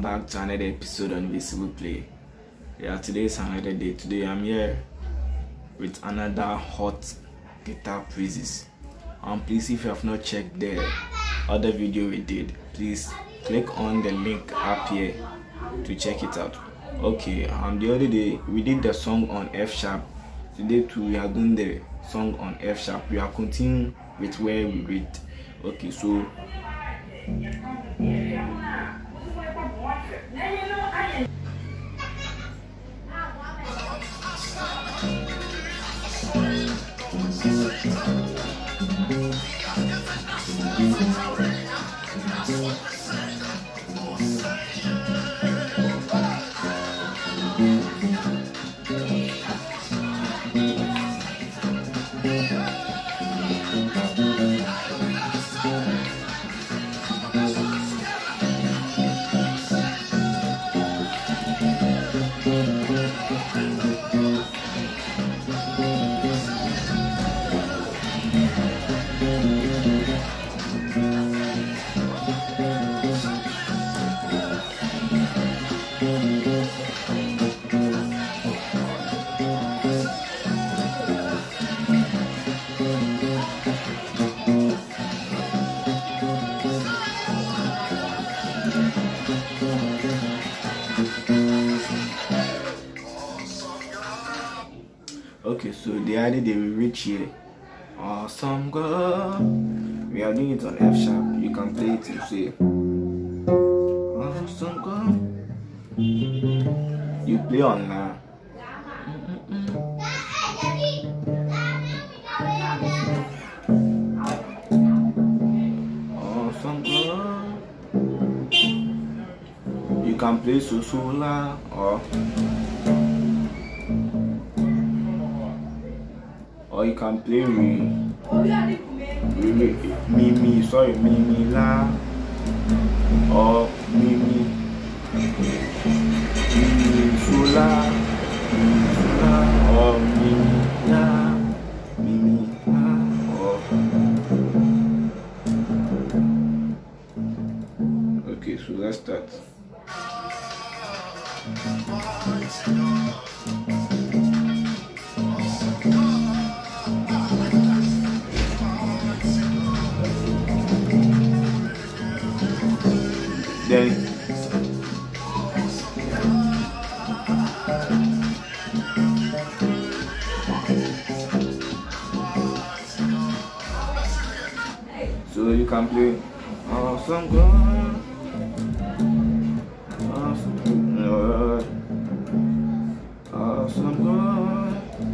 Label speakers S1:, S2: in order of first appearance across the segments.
S1: back to another episode on Visible Play. Yeah, today is another day. Today I'm here with another hot guitar praises. Please, if you have not checked the other video we did, please click on the link up here to check it out. Okay, the other day we did the song on F sharp. Today too we are doing the song on F sharp. We are continuing with where we read. Okay, so okay, so the other day we reach here. Awesome girl. We are doing it on F sharp. You can play it to say awesome girl. You play on La. Awesome girl. You can play so La or you can play me la or mi so la or mi la or okay, so let's start. Then so you can play awesome God, awesome Lord, awesome God,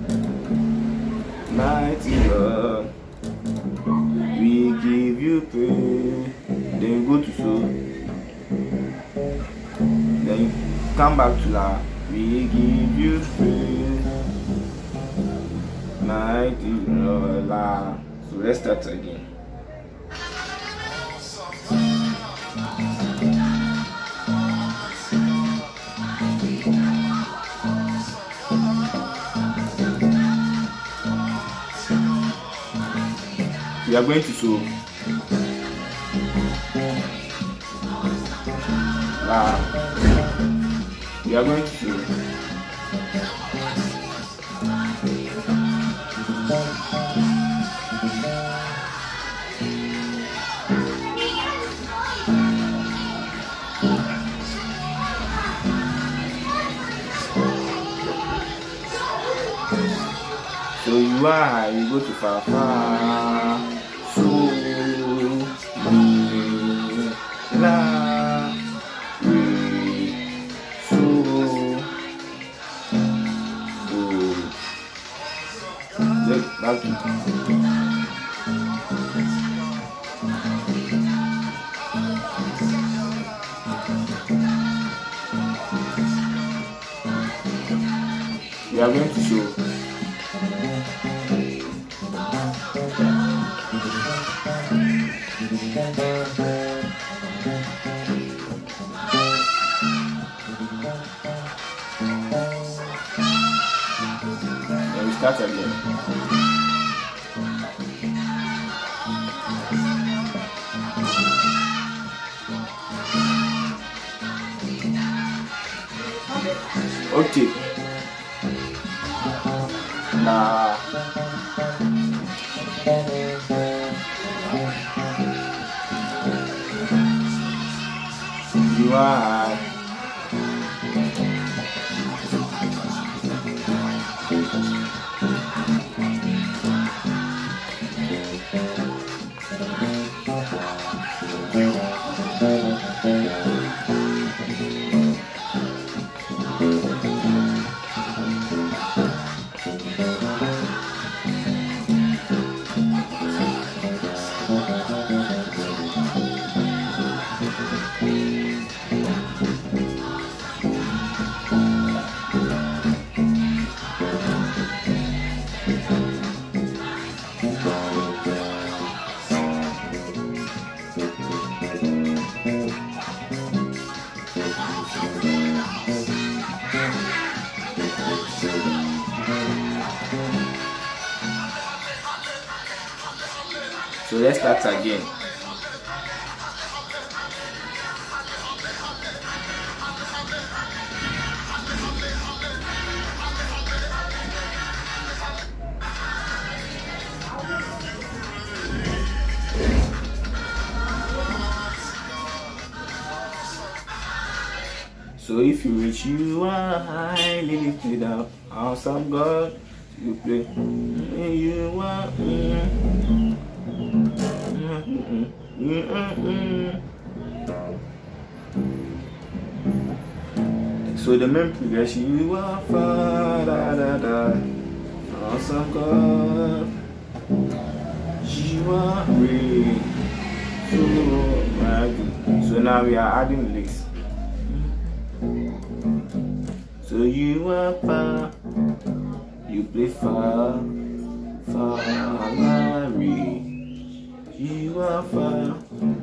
S1: mighty God, we give you praise. Then you go to so. Then you come back to La. We give you praise, mighty Lord, La. So let's start again. We are going to so La. We are going to so you are high, you go to fa so mi la re so do. Back to we are going to show. Then we start again. La. You are. So let's start again. So if you reach, you are highly lifted up, awesome God, you play, you are. So the main progression, you are far, da, da, da, awesome God, you are great, so mighty. So now we are adding lyrics. So you are far, you play far, far, Larry. You are far.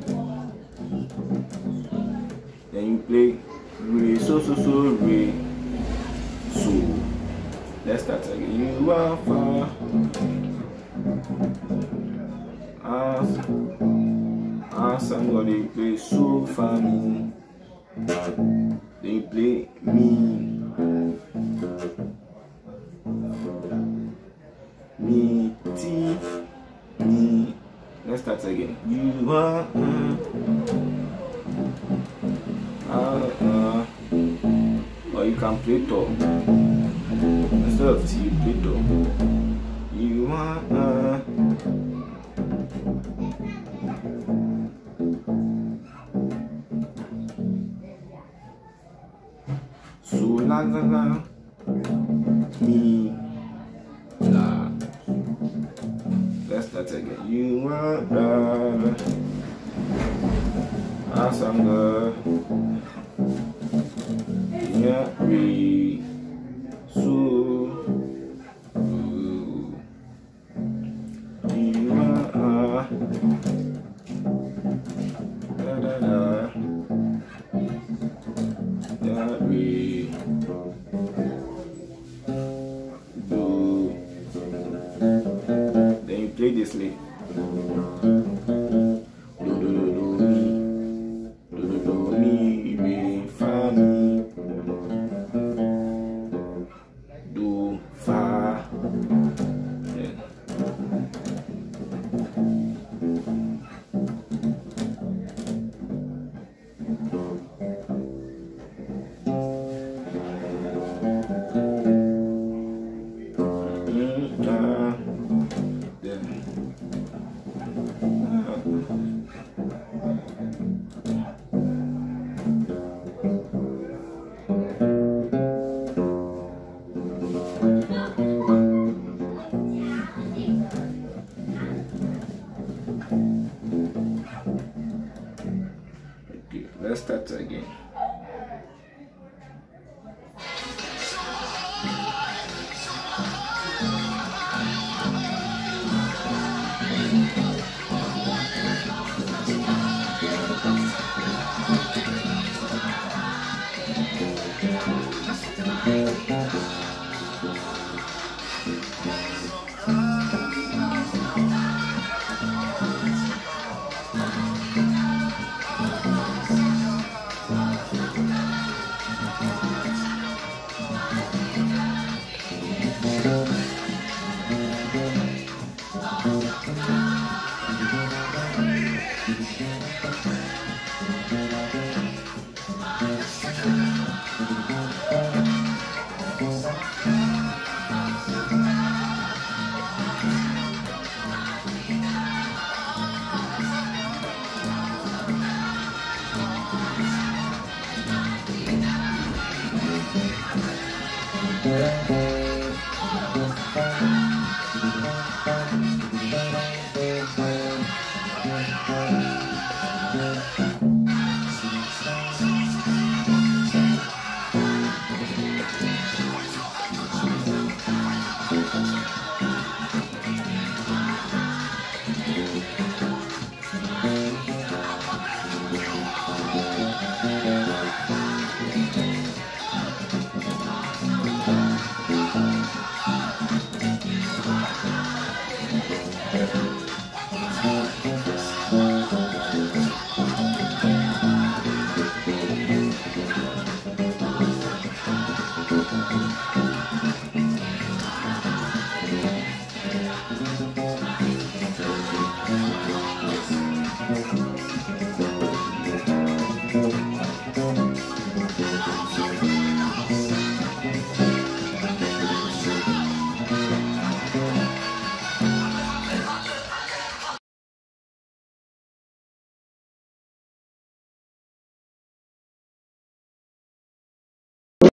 S1: Then you play re, so, re. So let's start again. You are far. Somebody play so far me. Then you play me. Me, T, me. Let's start again. You are or you can play top. Instead of T, you play top. You are so la la la me la. Let's start again. You are awesome girl. Yeah, re, so you are da da da. Yeah, re, do. Then you play this lick. Let's start again.